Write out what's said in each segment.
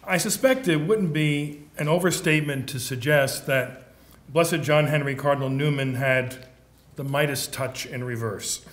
I suspect it wouldn't be an overstatement to suggest that Blessed John Henry Cardinal Newman had the Midas touch in reverse.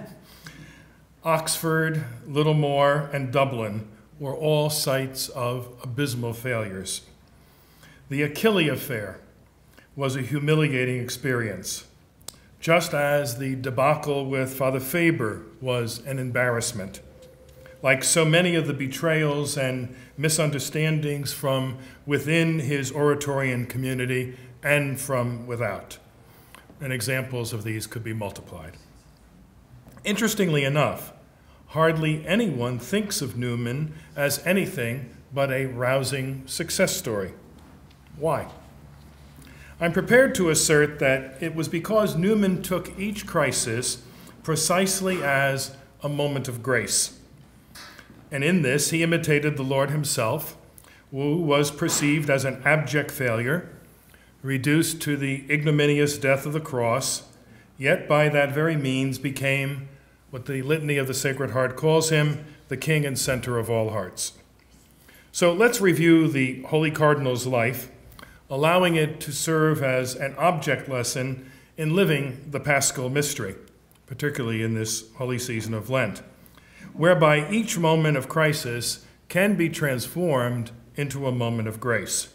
Oxford, Littlemore, and Dublin were all sites of abysmal failures. The Achille affair was a humiliating experience, just as the debacle with Father Faber was an embarrassment. Like so many of the betrayals and misunderstandings from within his Oratorian community and from without. And examples of these could be multiplied. Interestingly enough, hardly anyone thinks of Newman as anything but a rousing success story. Why? I'm prepared to assert that it was because Newman took each crisis precisely as a moment of grace. And in this, he imitated the Lord himself, who was perceived as an abject failure, reduced to the ignominious death of the cross, yet by that very means became what the Litany of the Sacred Heart calls him, the King and center of all hearts. So let's review the Holy Cardinal's life, allowing it to serve as an object lesson in living the Paschal mystery, particularly in this holy season of Lent, whereby each moment of crisis can be transformed into a moment of grace.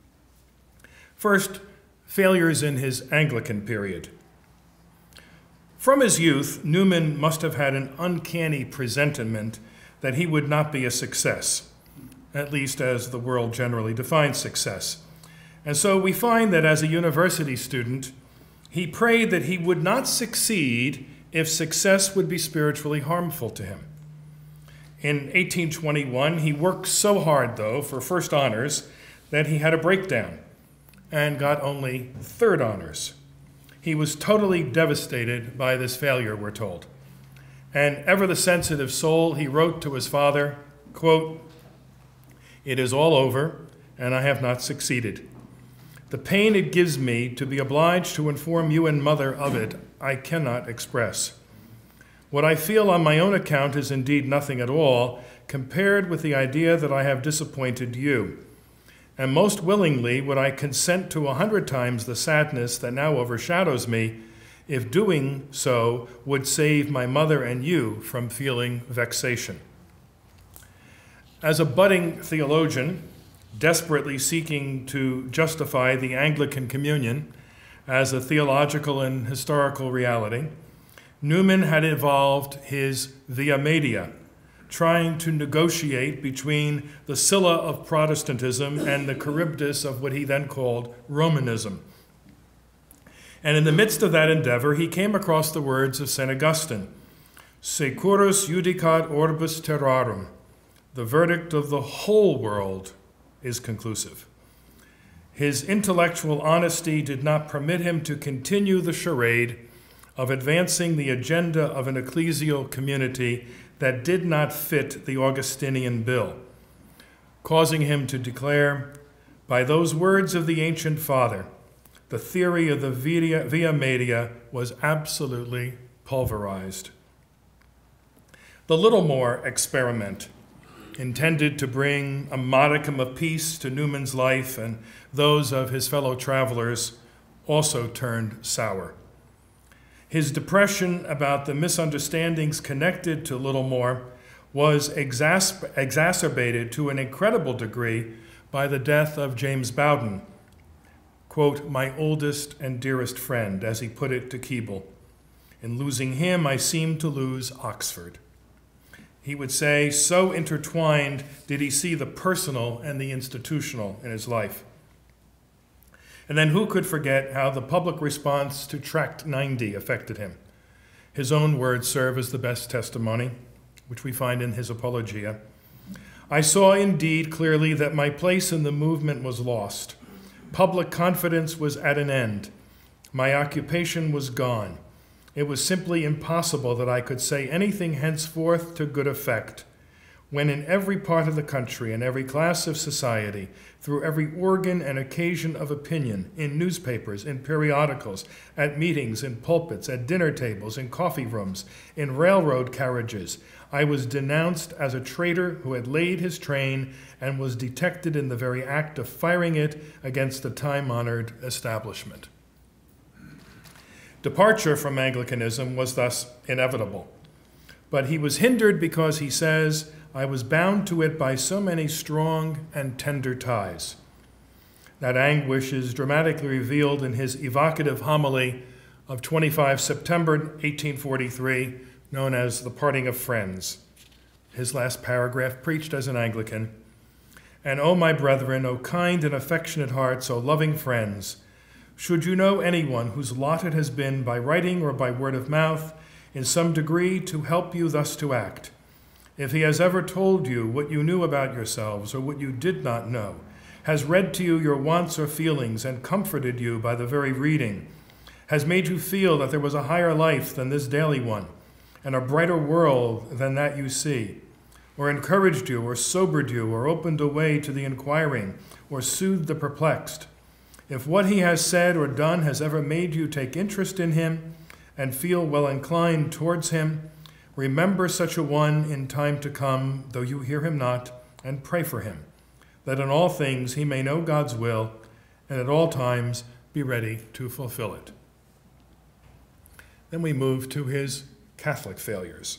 First, failures in his Anglican period. From his youth, Newman must have had an uncanny presentiment that he would not be a success, at least as the world generally defines success. And so we find that as a university student, he prayed that he would not succeed if success would be spiritually harmful to him. In 1821, he worked so hard, though, for first honors that he had a breakdown and got only third honors. He was totally devastated by this failure, we're told. And ever the sensitive soul, he wrote to his father, quote, "It is all over, and I have not succeeded. The pain it gives me to be obliged to inform you and mother of it, I cannot express. What I feel on my own account is indeed nothing at all, compared with the idea that I have disappointed you. And most willingly would I consent to 100 times the sadness that now overshadows me, if doing so would save my mother and you from feeling vexation." As a budding theologian, desperately seeking to justify the Anglican communion as a theological and historical reality, Newman had evolved his via media, trying to negotiate between the Scylla of Protestantism and the Charybdis of what he then called Romanism. And in the midst of that endeavor, he came across the words of St. Augustine, "Securus judicat orbis terrarum." The verdict of the whole world is conclusive. His intellectual honesty did not permit him to continue the charade of advancing the agenda of an ecclesial community that did not fit the Augustinian bill, causing him to declare, by those words of the ancient father, the theory of the via media was absolutely pulverized. The Littlemore experiment, intended to bring a modicum of peace to Newman's life and those of his fellow travelers, also turned sour. His depression about the misunderstandings connected to Littlemore was exacerbated to an incredible degree by the death of James Bowden, quote, "my oldest and dearest friend," as he put it to Keble. "In losing him, I seemed to lose Oxford." He would say, so intertwined did he see the personal and the institutional in his life. And then who could forget how the public response to Tract 90 affected him? His own words serve as the best testimony, which we find in his Apologia. "I saw indeed clearly that my place in the movement was lost. Public confidence was at an end. My occupation was gone. It was simply impossible that I could say anything henceforth to good effect. when in every part of the country and every class of society, through every organ and occasion of opinion, in newspapers, in periodicals, at meetings, in pulpits, at dinner tables, in coffee rooms, in railroad carriages, I was denounced as a traitor who had laid his train and was detected in the very act of firing it against the time-honored establishment. Departure from Anglicanism was thus inevitable, but he was hindered because, he says, I was bound to it by so many strong and tender ties. That anguish is dramatically revealed in his evocative homily of 25 September 1843, known as The Parting of Friends. His last paragraph, preached as an Anglican. And O my brethren, O kind and affectionate hearts, O loving friends, should you know anyone whose lot it has been by writing or by word of mouth in some degree to help you thus to act, if he has ever told you what you knew about yourselves or what you did not know, has read to you your wants or feelings and comforted you by the very reading, has made you feel that there was a higher life than this daily one, and a brighter world than that you see, or encouraged you, or sobered you, or opened a way to the inquiring, or soothed the perplexed, if what he has said or done has ever made you take interest in him and feel well inclined towards him, remember such a one in time to come, though you hear him not, and pray for him, that in all things he may know God's will, and at all times be ready to fulfill it. Then we move to his Catholic failures.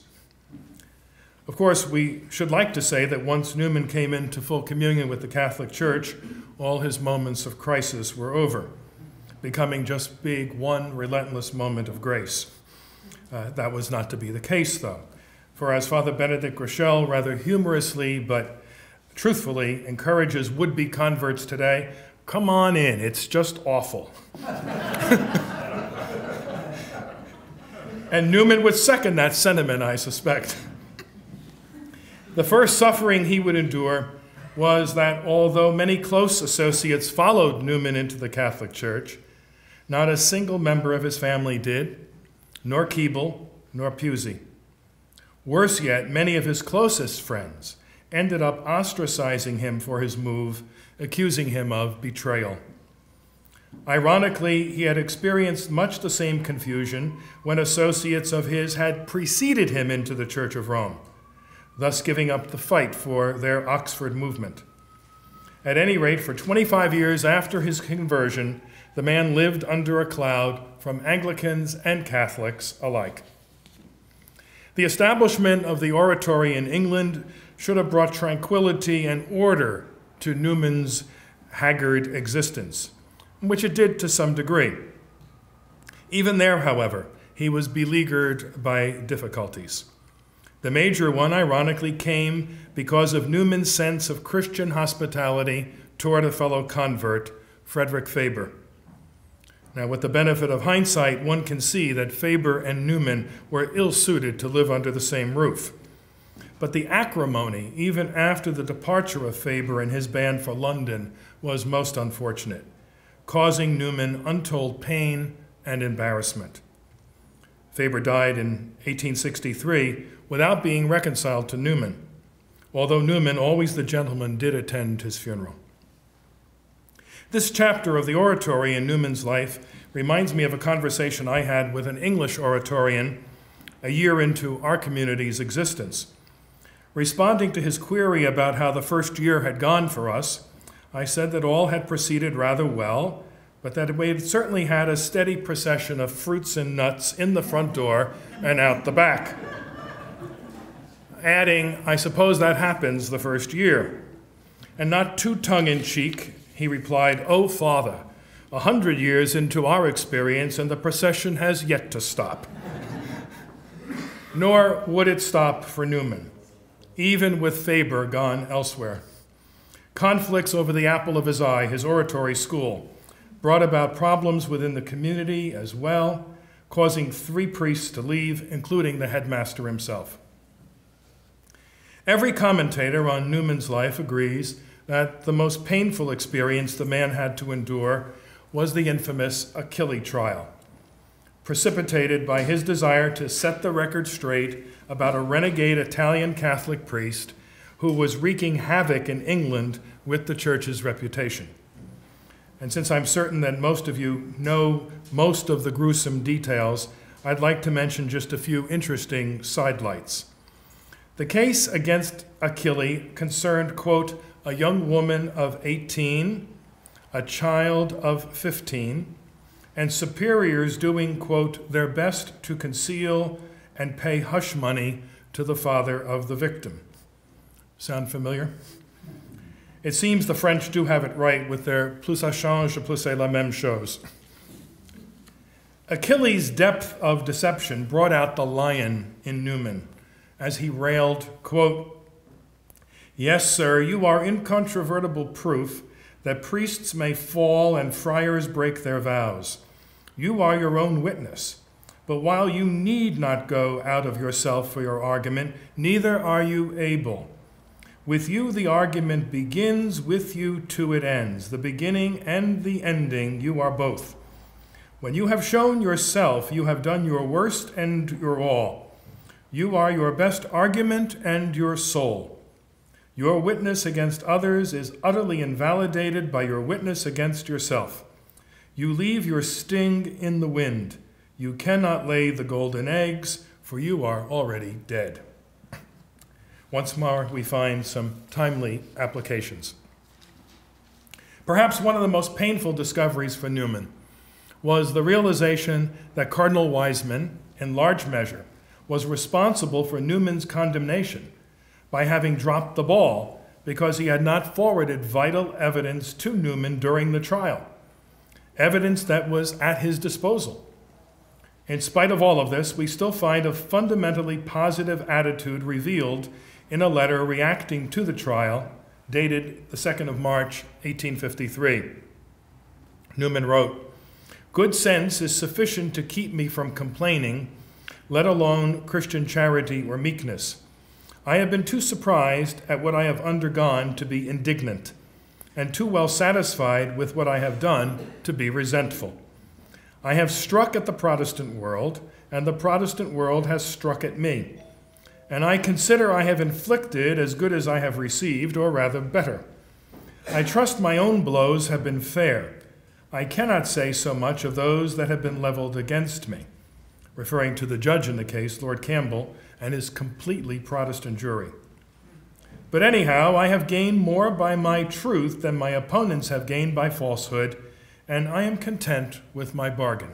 Of course, we should like to say that once Newman came into full communion with the Catholic Church, all his moments of crisis were over, becoming just big, one relentless moment of grace. That was not to be the case, though. For as Father Benedict Rochelle rather humorously but truthfully encourages would-be converts today, come on in, it's just awful. And Newman would second that sentiment, I suspect. The first suffering he would endure was that although many close associates followed Newman into the Catholic Church, not a single member of his family did, nor Keble, nor Pusey. Worse yet, many of his closest friends ended up ostracizing him for his move, accusing him of betrayal. Ironically, he had experienced much the same confusion when associates of his had preceded him into the Church of Rome, thus giving up the fight for their Oxford movement. At any rate, for 25 years after his conversion, the man lived under a cloud from Anglicans and Catholics alike. The establishment of the oratory in England should have brought tranquility and order to Newman's haggard existence, which it did to some degree. Even there, however, he was beleaguered by difficulties. The major one, ironically, came because of Newman's sense of Christian hospitality toward a fellow convert, Frederick Faber. Now, with the benefit of hindsight, one can see that Faber and Newman were ill-suited to live under the same roof. But the acrimony, even after the departure of Faber and his band for London, was most unfortunate, causing Newman untold pain and embarrassment. Faber died in 1863 without being reconciled to Newman, although Newman, always the gentleman, did attend his funeral. This chapter of the oratory in Newman's life reminds me of a conversation I had with an English oratorian a year into our community's existence. Responding to his query about how the first year had gone for us, I said that all had proceeded rather well, but that we had certainly had a steady procession of fruits and nuts in the front door and out the back. Adding, I suppose that happens the first year. And not too tongue-in-cheek, he replied, "Oh, Father, 100 years into our experience and the procession has yet to stop." Nor would it stop for Newman, even with Faber gone elsewhere. Conflicts over the apple of his eye, his oratory school, brought about problems within the community as well, causing 3 priests to leave, including the headmaster himself. Every commentator on Newman's life agrees that the most painful experience the man had to endure was the infamous Achille trial, precipitated by his desire to set the record straight about a renegade Italian Catholic priest who was wreaking havoc in England with the church's reputation. And since I'm certain that most of you know most of the gruesome details, I'd like to mention just a few interesting sidelights. The case against Achille concerned, quote, a young woman of 18, a child of 15, and superiors doing, quote, their best to conceal and pay hush money to the father of the victim. Sound familiar? It seems the French do have it right with their plus ça change, plus c'est la même chose. Achilles' depth of deception brought out the lion in Newman as he railed, quote, yes, sir, you are incontrovertible proof that priests may fall and friars break their vows. You are your own witness. But while you need not go out of yourself for your argument, neither are you able. With you the argument begins, with you too it ends. The beginning and the ending, you are both. When you have shown yourself, you have done your worst and your all. You are your best argument and your soul. Your witness against others is utterly invalidated by your witness against yourself. You leave your sting in the wind. You cannot lay the golden eggs, for you are already dead. Once more, we find some timely applications. Perhaps one of the most painful discoveries for Newman was the realization that Cardinal Wiseman, in large measure, was responsible for Newman's condemnation by having dropped the ball because he had not forwarded vital evidence to Newman during the trial, evidence that was at his disposal. In spite of all of this, we still find a fundamentally positive attitude revealed in a letter reacting to the trial dated the 2nd of March, 1853. Newman wrote, "Good sense is sufficient to keep me from complaining, let alone Christian charity or meekness. I have been too surprised at what I have undergone to be indignant, and too well satisfied with what I have done to be resentful. I have struck at the Protestant world, and the Protestant world has struck at me. And I consider I have inflicted as good as I have received, or rather better. I trust my own blows have been fair. I cannot say so much of those that have been leveled against me," referring to the judge in the case, Lord Campbell, and his completely Protestant jury. "But anyhow, I have gained more by my truth than my opponents have gained by falsehood, and I am content with my bargain."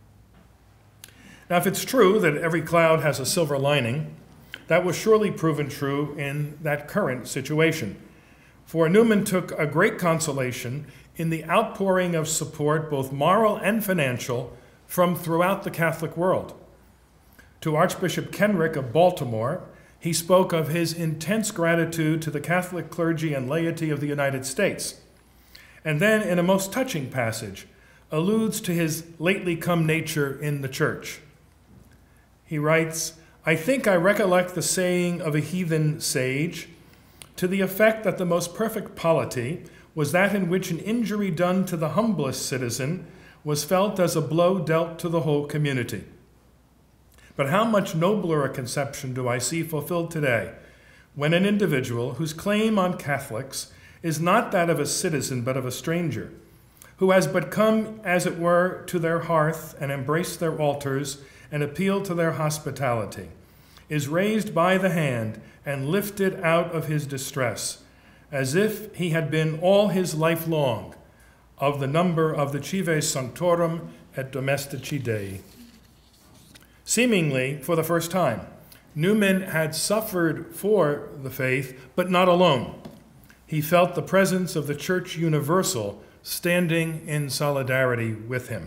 Now, if it's true that every cloud has a silver lining, that was surely proven true in that current situation. For Newman took a great consolation in the outpouring of support, both moral and financial, from throughout the Catholic world. To Archbishop Kenrick of Baltimore, he spoke of his intense gratitude to the Catholic clergy and laity of the United States, and then, in a most touching passage, alludes to his lately come nature in the church. He writes, "I think I recollect the saying of a heathen sage, to the effect that the most perfect polity was that in which an injury done to the humblest citizen was felt as a blow dealt to the whole community. But how much nobler a conception do I see fulfilled today, when an individual whose claim on Catholics is not that of a citizen but of a stranger, who has but come, as it were, to their hearth and embraced their altars and appealed to their hospitality, is raised by the hand and lifted out of his distress, as if he had been all his life long of the number of the Cives Sanctorum et Domestici Dei." Seemingly, for the first time, Newman had suffered for the faith, but not alone. He felt the presence of the Church Universal standing in solidarity with him.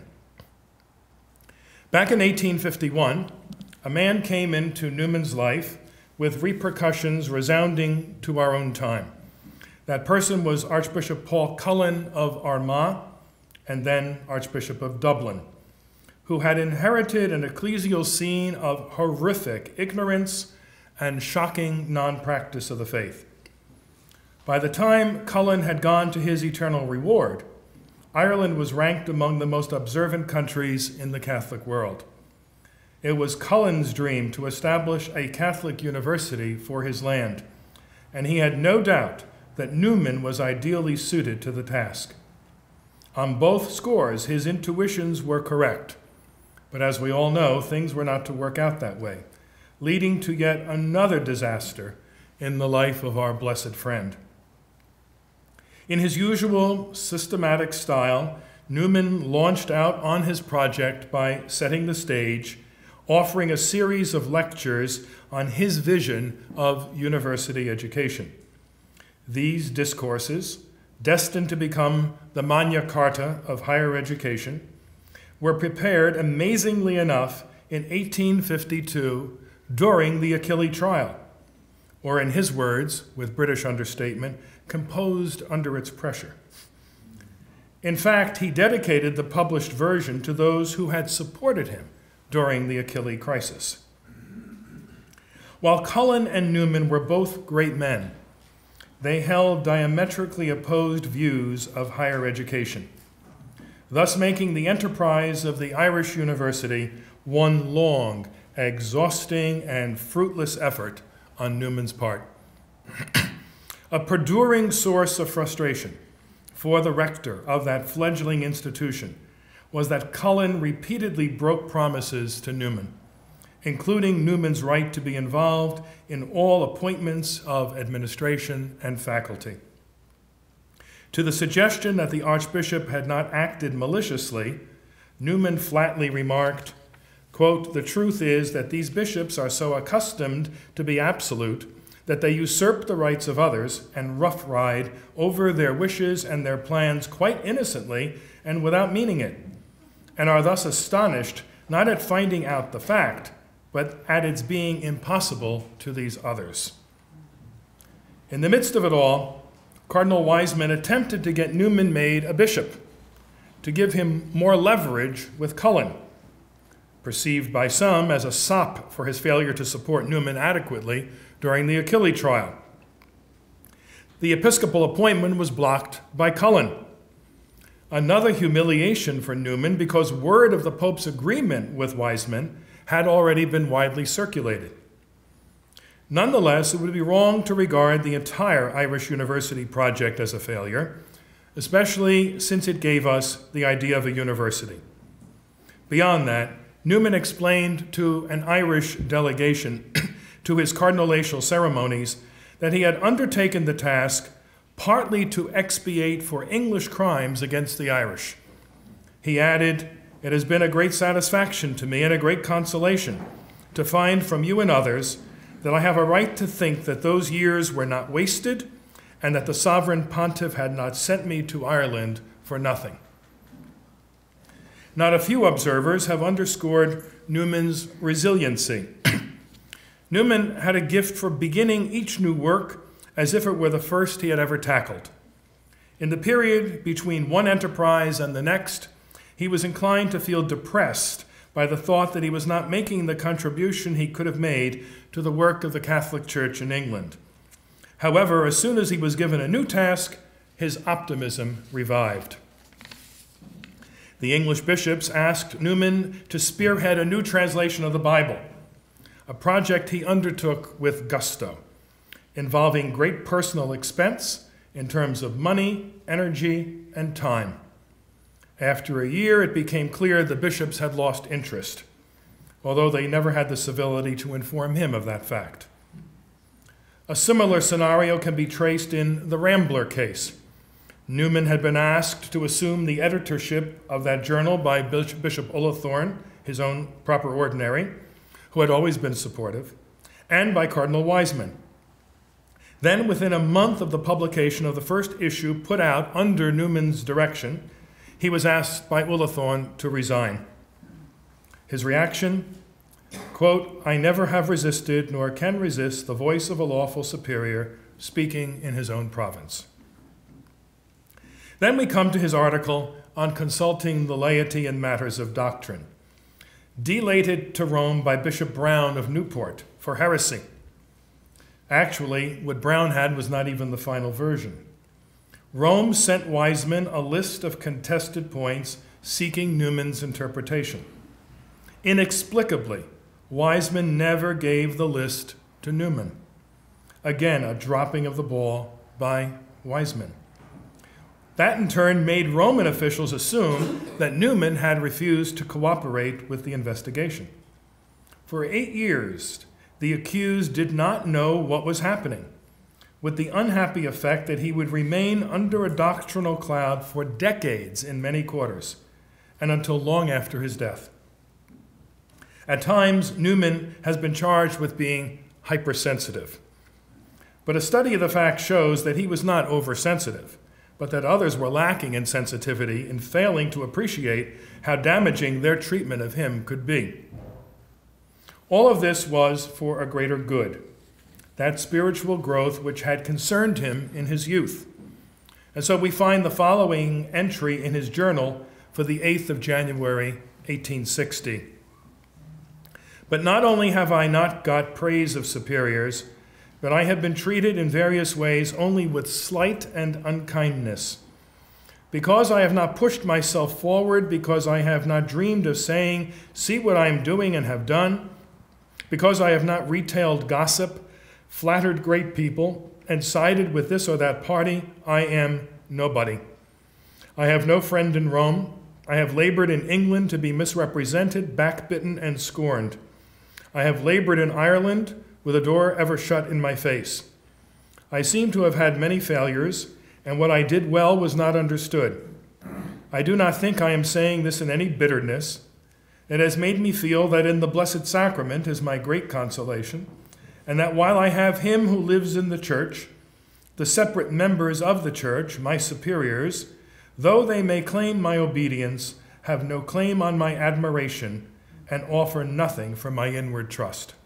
Back in 1851, a man came into Newman's life with repercussions resounding to our own time. That person was Archbishop Paul Cullen of Armagh, and then Archbishop of Dublin, who had inherited an ecclesial scene of horrific ignorance and shocking non-practice of the faith. By the time Cullen had gone to his eternal reward, Ireland was ranked among the most observant countries in the Catholic world. It was Cullen's dream to establish a Catholic university for his land, and he had no doubt that Newman was ideally suited to the task. On both scores, his intuitions were correct, but as we all know, things were not to work out that way, leading to yet another disaster in the life of our blessed friend. In his usual systematic style, Newman launched out on his project by setting the stage, offering a series of lectures on his vision of university education. These discourses, destined to become the Magna Carta of higher education, were prepared amazingly enough in 1852 during the Achille trial, or in his words, with British understatement, composed under its pressure. In fact, he dedicated the published version to those who had supported him during the Achille crisis. While Cullen and Newman were both great men, they held diametrically opposed views of higher education, thus making the enterprise of the Irish University one long, exhausting, and fruitless effort on Newman's part. A perduring source of frustration for the rector of that fledgling institution was that Cullen repeatedly broke promises to Newman, including Newman's right to be involved in all appointments of administration and faculty. To the suggestion that the Archbishop had not acted maliciously, Newman flatly remarked, quote, "The truth is that these bishops are so accustomed to be absolute that they usurp the rights of others and rough ride over their wishes and their plans quite innocently and without meaning it, and are thus astonished not at finding out the fact, but at its being impossible to these others." In the midst of it all, Cardinal Wiseman attempted to get Newman made a bishop, to give him more leverage with Cullen, perceived by some as a sop for his failure to support Newman adequately during the Achille trial. The episcopal appointment was blocked by Cullen. Another humiliation for Newman because word of the Pope's agreement with Wiseman had already been widely circulated. Nonetheless, it would be wrong to regard the entire Irish University project as a failure, especially since it gave us the idea of a university. Beyond that, Newman explained to an Irish delegation to his cardinalatial ceremonies that he had undertaken the task partly to expiate for English crimes against the Irish. He added, "It has been a great satisfaction to me and a great consolation to find from you and others that I have a right to think that those years were not wasted and that the sovereign pontiff had not sent me to Ireland for nothing." Not a few observers have underscored Newman's resiliency. Newman had a gift for beginning each new work as if it were the first he had ever tackled. In the period between one enterprise and the next, he was inclined to feel depressed by the thought that he was not making the contribution he could have made to the work of the Catholic Church in England. However, as soon as he was given a new task, his optimism revived. The English bishops asked Newman to spearhead a new translation of the Bible, a project he undertook with gusto, involving great personal expense in terms of money, energy, and time. After a year, it became clear the bishops had lost interest, although they never had the civility to inform him of that fact. A similar scenario can be traced in the Rambler case. Newman had been asked to assume the editorship of that journal by Bishop Ullathorne, his own proper ordinary, who had always been supportive, and by Cardinal Wiseman. Then, within a month of the publication of the first issue put out under Newman's direction, he was asked by Ullathorne to resign. His reaction, quote, "I never have resisted nor can resist the voice of a lawful superior speaking in his own province." Then we come to his article on consulting the laity in matters of doctrine, delated to Rome by Bishop Brown of Newport for heresy. Actually, what Brown had was not even the final version. Rome sent Wiseman a list of contested points seeking Newman's interpretation. Inexplicably, Wiseman never gave the list to Newman. Again, a dropping of the ball by Wiseman. That in turn made Roman officials assume that Newman had refused to cooperate with the investigation. For 8 years, the accused did not know what was happening, with the unhappy effect that he would remain under a doctrinal cloud for decades in many quarters, and until long after his death. At times, Newman has been charged with being hypersensitive. But a study of the facts shows that he was not oversensitive, but that others were lacking in sensitivity in failing to appreciate how damaging their treatment of him could be. All of this was for a greater good, that spiritual growth which had concerned him in his youth. And so we find the following entry in his journal for the 8th of January, 1860. But not only have I not got praise of superiors, but I have been treated in various ways only with slight and unkindness. Because I have not pushed myself forward, because I have not dreamed of saying, see what I am doing and have done, because I have not retailed gossip, flattered great people, and sided with this or that party, I am nobody. I have no friend in Rome. I have labored in England to be misrepresented, backbitten, and scorned. I have labored in Ireland, with a door ever shut in my face. I seem to have had many failures, and what I did well was not understood. I do not think I am saying this in any bitterness. It has made me feel that in the Blessed Sacrament is my great consolation, and that while I have him who lives in the church, the separate members of the church, my superiors, though they may claim my obedience, have no claim on my admiration, and offer nothing for my inward trust.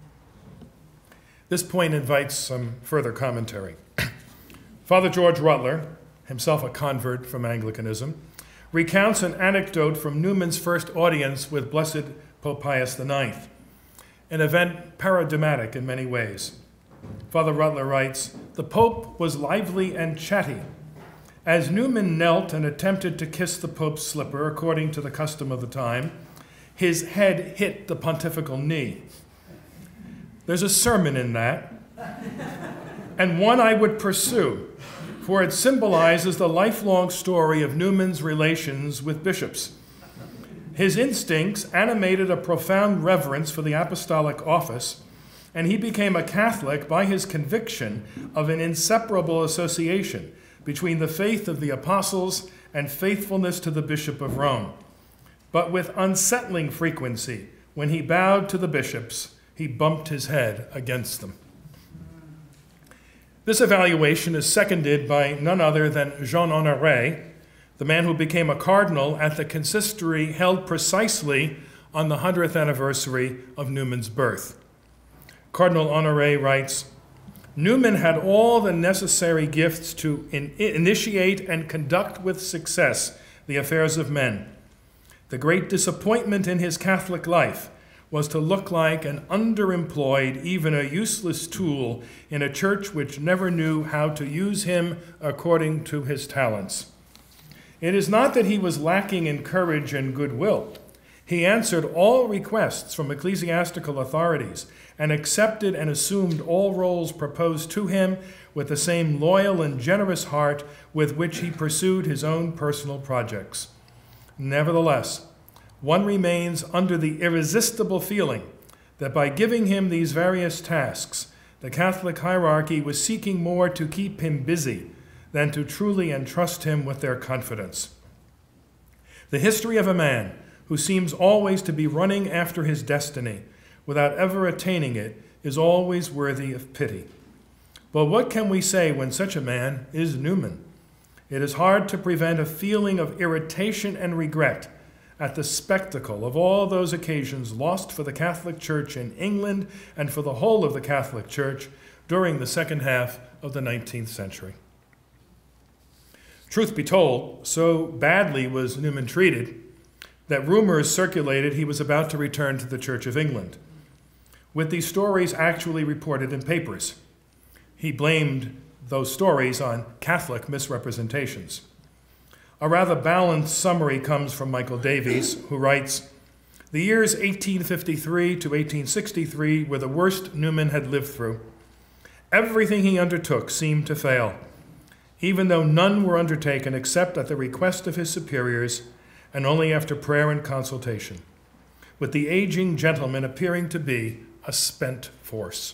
This point invites some further commentary. Father George Rutler, himself a convert from Anglicanism, recounts an anecdote from Newman's first audience with Blessed Pope Pius IX, an event paradigmatic in many ways. Father Rutler writes, the Pope was lively and chatty. As Newman knelt and attempted to kiss the Pope's slipper, according to the custom of the time, his head hit the pontifical knee. There's a sermon in that, and one I would pursue, for it symbolizes the lifelong story of Newman's relations with bishops. His instincts animated a profound reverence for the apostolic office, and he became a Catholic by his conviction of an inseparable association between the faith of the apostles and faithfulness to the Bishop of Rome. But with unsettling frequency, when he bowed to the bishops, he bumped his head against them. This evaluation is seconded by none other than Jean Honoré, the man who became a cardinal at the consistory held precisely on the 100th anniversary of Newman's birth. Cardinal Honoré writes, Newman had all the necessary gifts to initiate and conduct with success the affairs of men. The great disappointment in his Catholic life was to look like an underemployed, even a useless tool in a church which never knew how to use him according to his talents. It is not that he was lacking in courage and goodwill. He answered all requests from ecclesiastical authorities and accepted and assumed all roles proposed to him with the same loyal and generous heart with which he pursued his own personal projects. Nevertheless, one remains under the irresistible feeling that by giving him these various tasks, the Catholic hierarchy was seeking more to keep him busy than to truly entrust him with their confidence. The history of a man who seems always to be running after his destiny without ever attaining it is always worthy of pity. But what can we say when such a man is Newman? It is hard to prevent a feeling of irritation and regret at the spectacle of all those occasions lost for the Catholic Church in England and for the whole of the Catholic Church during the second half of the 19th century. Truth be told, so badly was Newman treated that rumors circulated he was about to return to the Church of England, with these stories actually reported in papers. He blamed those stories on Catholic misrepresentations. A rather balanced summary comes from Michael Davies, who writes, the years 1853 to 1863 were the worst Newman had lived through. Everything he undertook seemed to fail, even though none were undertaken except at the request of his superiors and only after prayer and consultation, with the aging gentleman appearing to be a spent force.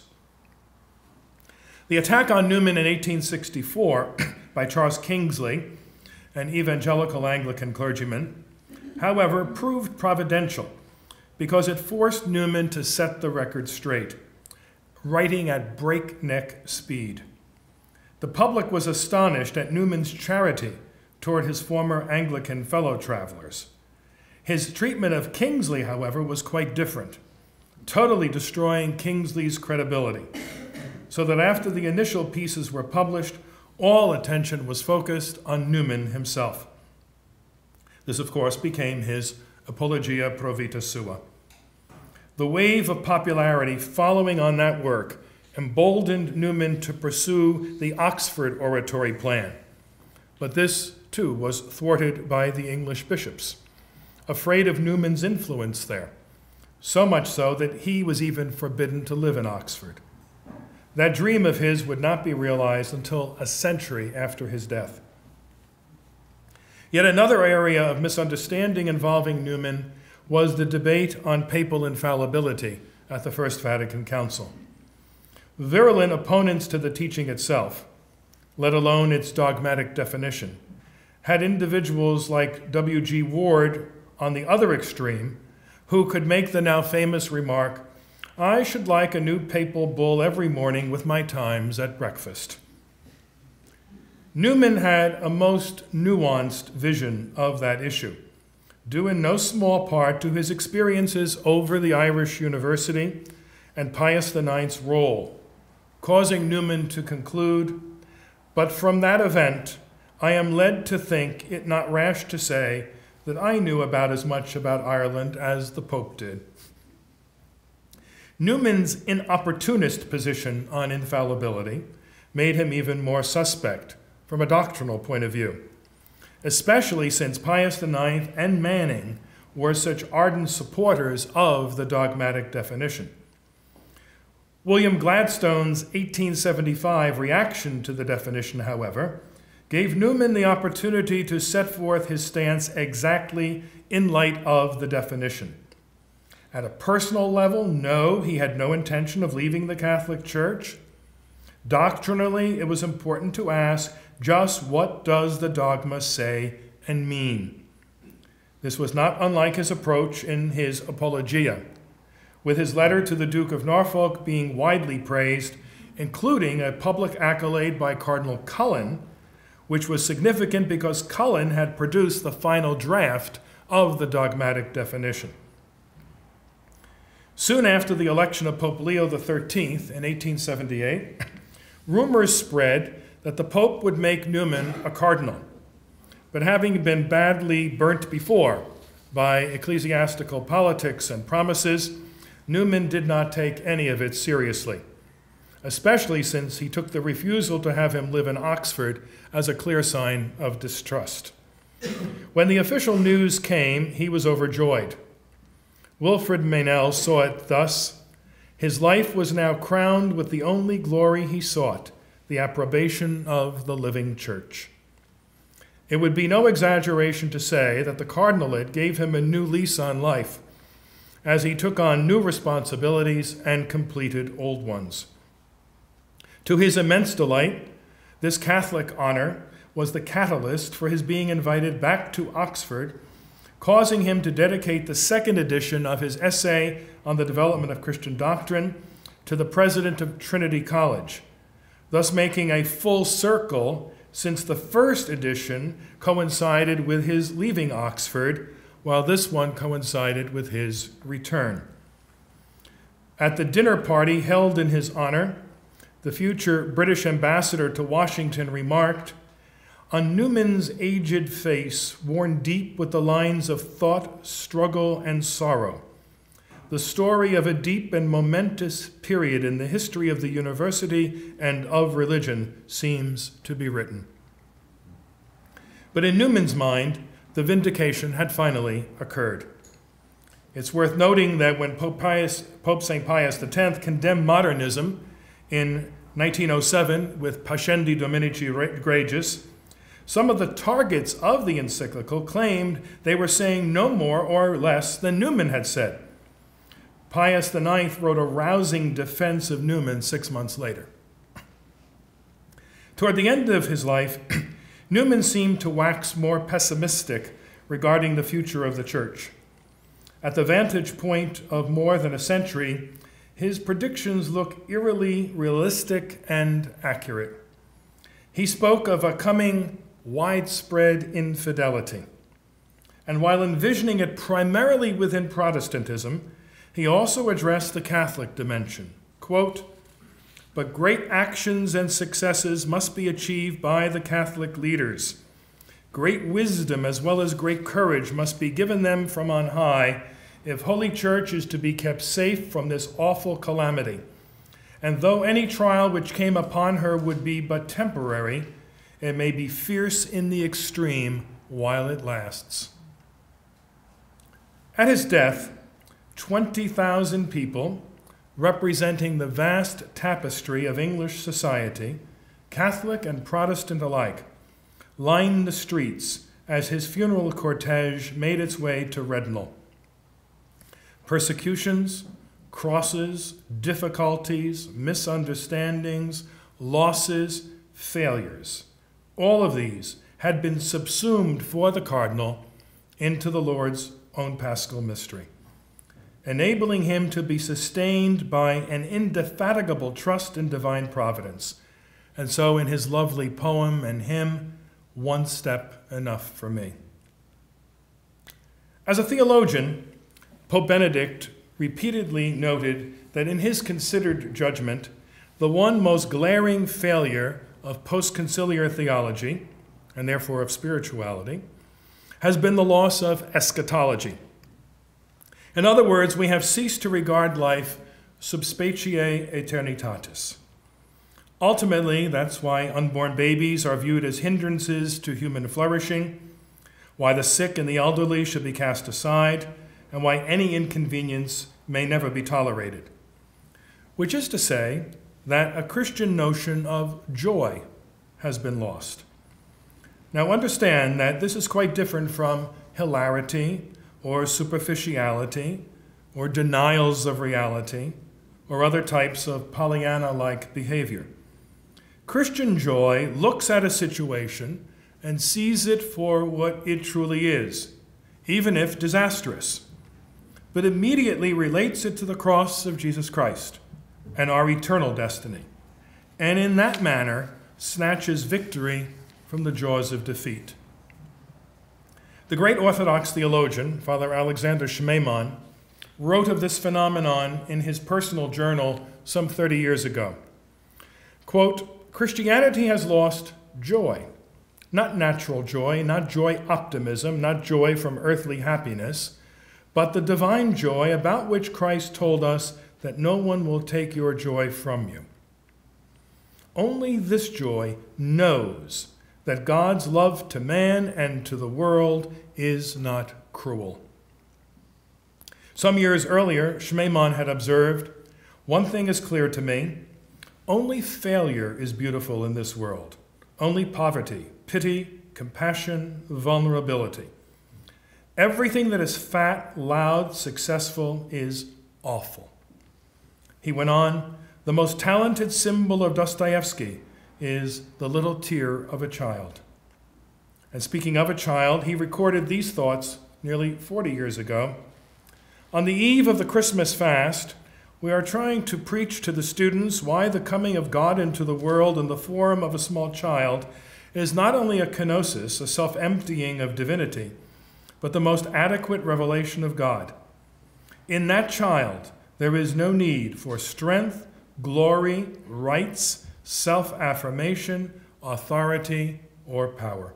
The attack on Newman in 1864 by Charles Kingsley, an evangelical Anglican clergyman, however, proved providential because it forced Newman to set the record straight, writing at breakneck speed. The public was astonished at Newman's charity toward his former Anglican fellow travelers. His treatment of Kingsley, however, was quite different, totally destroying Kingsley's credibility, so that after the initial pieces were published, all attention was focused on Newman himself. This, of course, became his Apologia Pro Vita Sua. The wave of popularity following on that work emboldened Newman to pursue the Oxford oratory plan. But this, too, was thwarted by the English bishops, afraid of Newman's influence there, so much so that he was even forbidden to live in Oxford. That dream of his would not be realized until a century after his death. Yet another area of misunderstanding involving Newman was the debate on papal infallibility at the First Vatican Council. Virulent opponents to the teaching itself, let alone its dogmatic definition, had individuals like W.G. Ward on the other extreme who could make the now famous remark, "I should like a new papal bull every morning with my Times at breakfast." Newman had a most nuanced vision of that issue, due in no small part to his experiences over the Irish University and Pius IX's role, causing Newman to conclude, "But from that event, I am led to think it not rash to say that I knew about as much about Ireland as the Pope did." Newman's inopportunist position on infallibility made him even more suspect from a doctrinal point of view, especially since Pius IX and Manning were such ardent supporters of the dogmatic definition. William Gladstone's 1875 reaction to the definition, however, gave Newman the opportunity to set forth his stance exactly in light of the definition. At a personal level, no, he had no intention of leaving the Catholic Church. Doctrinally, it was important to ask, just what does the dogma say and mean? This was not unlike his approach in his Apologia, with his letter to the Duke of Norfolk being widely praised, including a public accolade by Cardinal Cullen, which was significant because Cullen had produced the final draft of the dogmatic definition. Soon after the election of Pope Leo XIII in 1878, rumors spread that the Pope would make Newman a cardinal. But having been badly burnt before by ecclesiastical politics and promises, Newman did not take any of it seriously, especially since he took the refusal to have him live in Oxford as a clear sign of distrust. When the official news came, he was overjoyed. Wilfrid Meynell saw it thus: his life was now crowned with the only glory he sought, the approbation of the living church. It would be no exaggeration to say that the cardinalate gave him a new lease on life, as he took on new responsibilities and completed old ones. To his immense delight, this Catholic honor was the catalyst for his being invited back to Oxford, causing him to dedicate the second edition of his essay on the development of Christian doctrine to the president of Trinity College, thus making a full circle since the first edition coincided with his leaving Oxford, while this one coincided with his return. At the dinner party held in his honor, the future British ambassador to Washington remarked, "On Newman's aged face, worn deep with the lines of thought, struggle, and sorrow, the story of a deep and momentous period in the history of the university and of religion seems to be written." But in Newman's mind, the vindication had finally occurred. It's worth noting that when Pope St. Pius X condemned modernism in 1907 with Pascendi Dominici Gregis, some of the targets of the encyclical claimed they were saying no more or less than Newman had said. Pius IX wrote a rousing defense of Newman 6 months later. Toward the end of his life, Newman seemed to wax more pessimistic regarding the future of the church. At the vantage point of more than a century, his predictions look eerily realistic and accurate. He spoke of a coming widespread infidelity. And while envisioning it primarily within Protestantism, he also addressed the Catholic dimension. Quote, "But great actions and successes must be achieved by the Catholic leaders. Great wisdom as well as great courage must be given them from on high if Holy Church is to be kept safe from this awful calamity. And though any trial which came upon her would be but temporary, it may be fierce in the extreme while it lasts." At his death, 20,000 people, representing the vast tapestry of English society, Catholic and Protestant alike, lined the streets as his funeral cortege made its way to Rednall. Persecutions, crosses, difficulties, misunderstandings, losses, failures, all of these had been subsumed for the cardinal into the Lord's own paschal mystery, enabling him to be sustained by an indefatigable trust in divine providence. And so in his lovely poem and hymn, "One Step Enough for Me." As a theologian, Pope Benedict repeatedly noted that in his considered judgment, the one most glaring failure of post-conciliar theology, and therefore of spirituality, has been the loss of eschatology. In other words, we have ceased to regard life sub specie aeternitatis. Ultimately, that's why unborn babies are viewed as hindrances to human flourishing, why the sick and the elderly should be cast aside, and why any inconvenience may never be tolerated. Which is to say that a Christian notion of joy has been lost. Now understand that this is quite different from hilarity or superficiality or denials of reality or other types of Pollyanna-like behavior. Christian joy looks at a situation and sees it for what it truly is, even if disastrous, but immediately relates it to the cross of Jesus Christ and our eternal destiny, and in that manner snatches victory from the jaws of defeat. The great Orthodox theologian, Father Alexander Schmemann, wrote of this phenomenon in his personal journal some 30 years ago. Quote, "Christianity has lost joy, not natural joy, not joy optimism, not joy from earthly happiness, but the divine joy about which Christ told us that no one will take your joy from you. Only this joy knows that God's love to man and to the world is not cruel." Some years earlier, Schmemann had observed, "One thing is clear to me. Only failure is beautiful in this world. Only poverty, pity, compassion, vulnerability. Everything that is fat, loud, successful is awful." He went on, "The most talented symbol of Dostoevsky is the little tear of a child." And speaking of a child, he recorded these thoughts nearly 40 years ago. "On the eve of the Christmas fast, we are trying to preach to the students why the coming of God into the world in the form of a small child is not only a kenosis, a self-emptying of divinity, but the most adequate revelation of God. In that child, there is no need for strength, glory, rights, self-affirmation, authority, or power."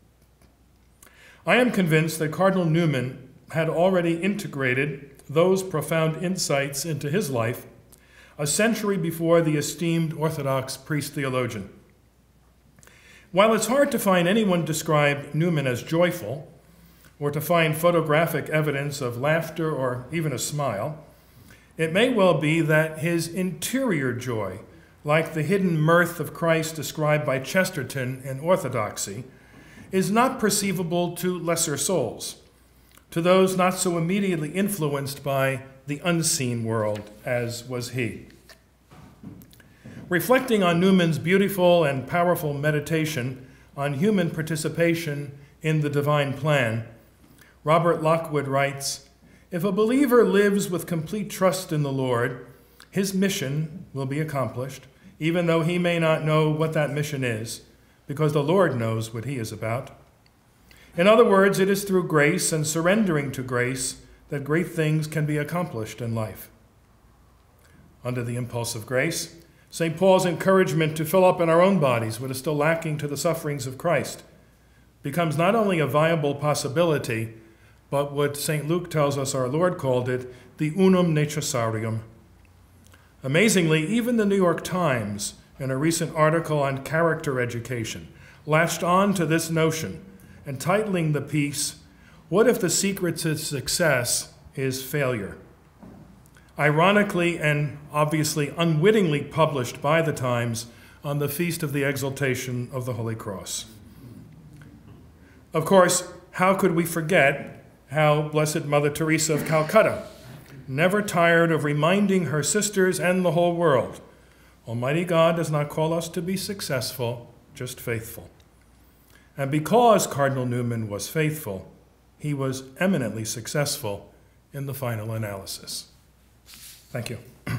I am convinced that Cardinal Newman had already integrated those profound insights into his life a century before the esteemed Orthodox priest-theologian. While it's hard to find anyone describe Newman as joyful, or to find photographic evidence of laughter or even a smile, it may well be that his interior joy like the hidden mirth of Christ described by Chesterton in Orthodoxy, is not perceivable to lesser souls, to those not so immediately influenced by the unseen world as was he. Reflecting on Newman's beautiful and powerful meditation on human participation in the divine plan, Robert Lockwood writes, "If a believer lives with complete trust in the Lord, his mission will be accomplished, even though he may not know what that mission is, because the Lord knows what he is about. In other words, it is through grace and surrendering to grace that great things can be accomplished in life." Under the impulse of grace, St. Paul's encouragement to fill up in our own bodies what is still lacking to the sufferings of Christ becomes not only a viable possibility, but what St. Luke tells us our Lord called it, the unum necessarium. Amazingly, even the New York Times, in a recent article on character education, latched on to this notion, entitling the piece, "What if the secret to success is failure?" Ironically and obviously unwittingly published by the Times on the Feast of the Exaltation of the Holy Cross. Of course, how could we forget how Blessed Mother Teresa of Calcutta never tired of reminding her sisters and the whole world, Almighty God does not call us to be successful, just faithful. And because Cardinal Newman was faithful, he was eminently successful in the final analysis. Thank you.